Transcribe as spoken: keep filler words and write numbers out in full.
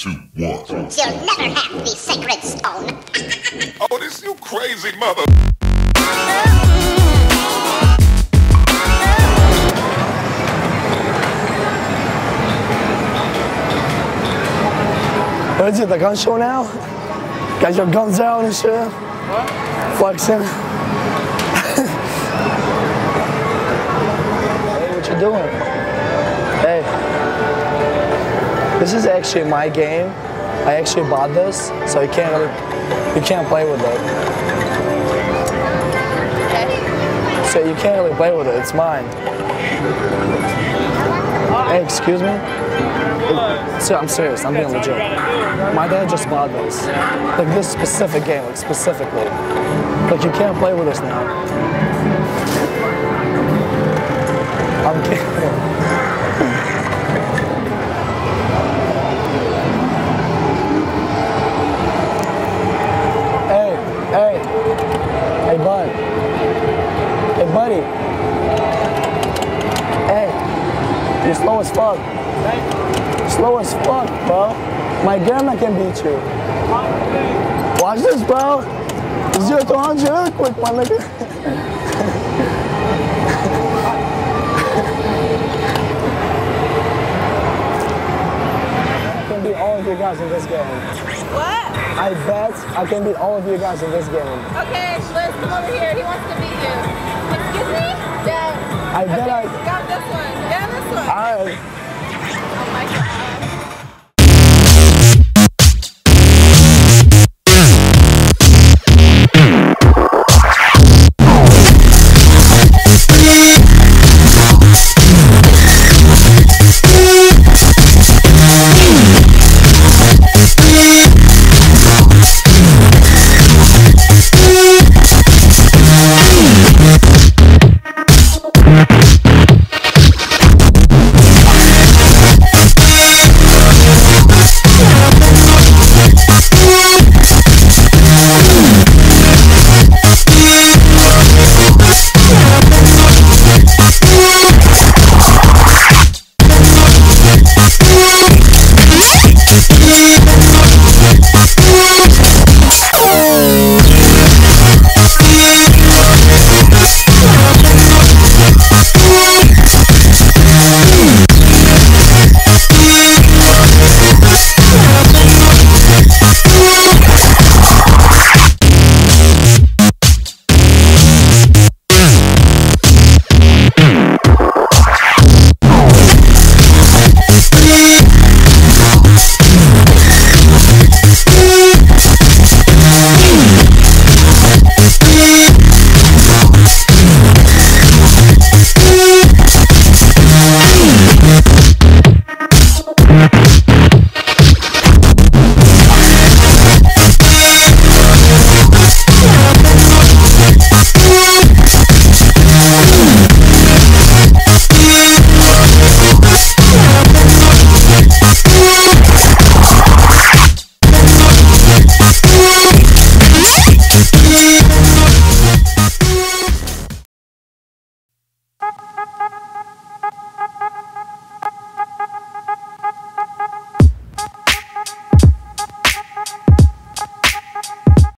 two, one. You'll never have the sacred stone. Oh, this you crazy mother. What is it, the gun show now? Got your guns out and shit? What? Flexing. Hey, what you doing? Hey. This is actually my game. I actually bought this, so you can't really, you can't play with it. Okay. So you can't really play with it, it's mine. Hey, excuse me? So I'm serious, I'm being legit. My dad just bought this. Like this specific game, like specifically. Like you can't play with this now. I'm kidding. Hey, hey, hey bud. Hey buddy. Hey, you're slow as fuck. Slow as fuck, bro. My grandma can beat you. Watch this, bro. Zero to one hundred real quick, my nigga. I can beat all of you guys in this game. What? I bet I can beat all of you guys in this game. Okay, Liz, come over here. He wants to beat you. Excuse me? Yeah. I bet okay, I... got this one. Yeah, this one. All right.